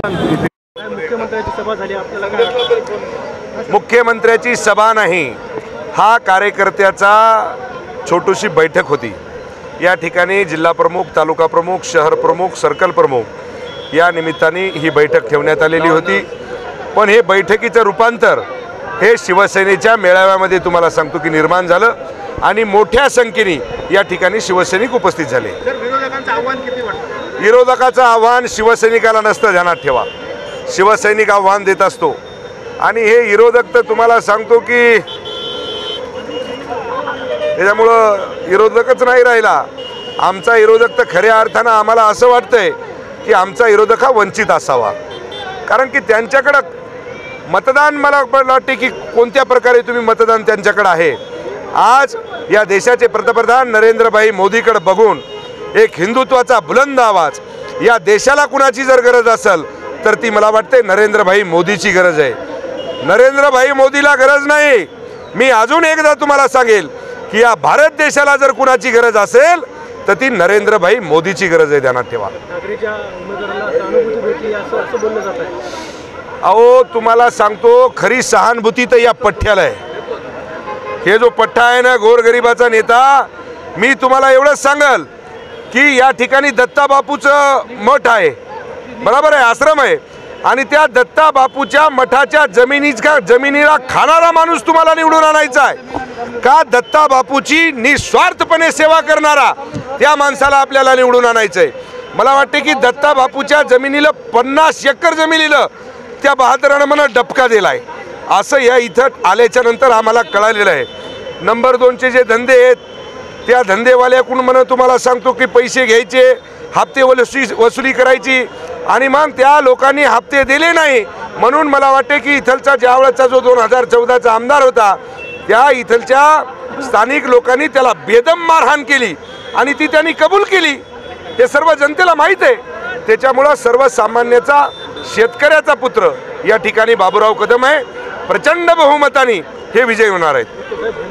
मुख्यमंत्र्यांची सभा झाली, आपल्याला काय? मुख्यमंत्र्याची सभा नाही, हा कार्यकर्त्याचा छोटीशी बैठक होती। या ठिकाणी जिल्हा प्रमुख, तालुका प्रमुख, शहर प्रमुख, सर्कल प्रमुख या निमित्ताने ही बैठक ठेवण्यात आलेली होती। पण हे बैठकीचं रूपांतर हे शिवसेनेच्या मेळाव्यामध्ये तुम्हाला सांगतो की निर्माण झालं आणि मोठ्या संख्येने या ठिकाणी शिवसैनिक उपस्थित झाले। विरोधकांचं आव्हान किती वाटतं? विरोधकाचं आव्हान शिवसैनिकाला नसतं, ध्यानात ठेवा। शिवसैनिक आव्हान देत असतो आणि हे विरोधक तर तुम्हाला सांगतो की त्याच्यामुळं विरोधकच नाही राहिला। आमचा विरोधक तर खऱ्या अर्थानं आम्हाला असं वाटतंय की आमचा विरोधक हा वंचित असावा, कारण की त्यांच्याकडं मतदान, मला वाटते की कोणत्या प्रकारे तुम्ही मतदान त्यांच्याकडे आहे। आज या देशाचे पंतप्रधान नरेंद्रभाई मोदीकडे बघून एक हिंदुत्वाचा बुलंद आवाज, या देशाला कुणाची जर गरज असेल तर ती मला वाटते नरेंद्रभाई मोदीची गरज आहे। नरेंद्रभाई मोदीला गरज नाही, मी अजून एकदा तुम्हाला सांगेल की या भारत देशाला जर कुणाची गरज असेल तर ती नरेंद्रभाई मोदीची गरज आहे, ध्यानात ठेवा। अहो तुम्हाला सांगतो, खरी सहानुभूती तर या पठ्ठ्याला आहे। हे जो पठ्ठा आहे ना, गोरगरिबाचा नेता, मी तुम्हाला एवढंच सांगल की या ठिकाणी दत्ता बापूचं मठ आहे, बरोबर आहे, आश्रम आहे, आणि त्या दत्ता बापूच्या मठाच्या जमिनीला खाणारा माणूस तुम्हाला निवडून आणायचा आहे का? दत्ता बापूची निस्वार्थपणे सेवा करणारा त्या माणसाला आपल्याला निवडून आणायचं आहे। मला वाटते की दत्ता बापूच्या जमिनीला 50 एकर जमिनीला त्या बहादरानं मला डबका दिलाय, असं या इथं आल्याच्या नंतर आम्हाला कळालेलं आहे। नंबर 2चे जे धंदे आहेत त्या धंदेवाल्याकडून म्हणून तुम्हाला सांगतो की पैसे घ्यायचे, हप्ते वसुली करायची, आणि मग त्या लोकांनी हप्ते दिले नाही म्हणून मला वाटते की इथलचा ज्यावेळेचा जो 2014चा आमदार होता त्या इथलच्या स्थानिक लोकांनी त्याला बेदम मारहाण केली आणि ती त्यांनी कबूल केली। हे सर्व जनतेला माहीत आहे। त्याच्यामुळं सर्वसामान्याचा, शेतकऱ्याचा पुत्र या ठिकाणी बाबूराव कदम आहे। प्रचंड बहुमताने हे विजयी होणार आहेत।